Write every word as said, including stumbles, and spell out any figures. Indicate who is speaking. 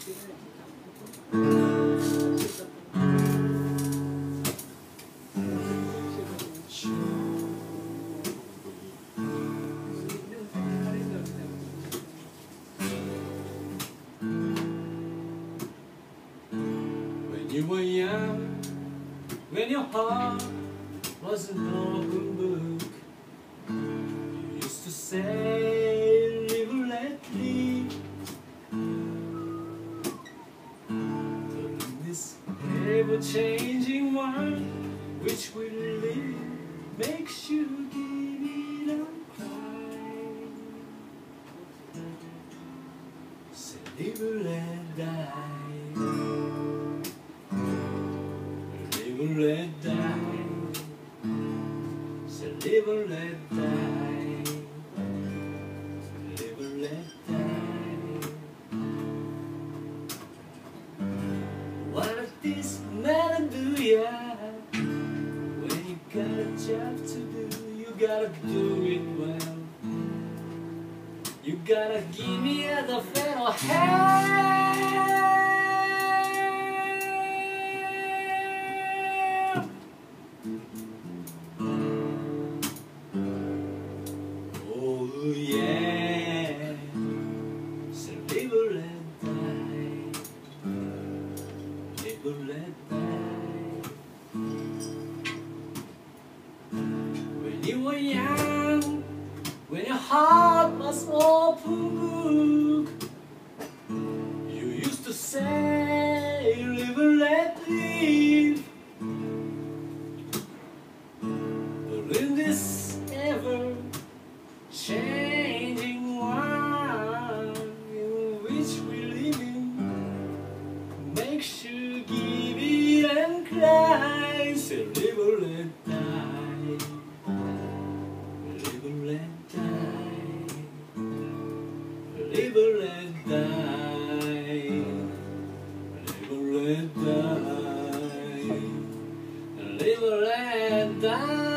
Speaker 1: You were young, when your heart was an open book. You used to say, live and let live. But in this ever-changing world which we live, makes you give it a cry. Say, live and let die. Live and let die. Say live and let die. Live and let die. What does this matter do ya? When you got a job to do, you gotta do it well. You gotta give me the federal hand. Oh yeah, so live or let die, live or let die. When you were young, when your heart was open book, you used to say, live or let live. But in this ever changing world in which we live in, makes you give it and cry. Say live or let die, live or let die, live or let die, live or let die, live or let die.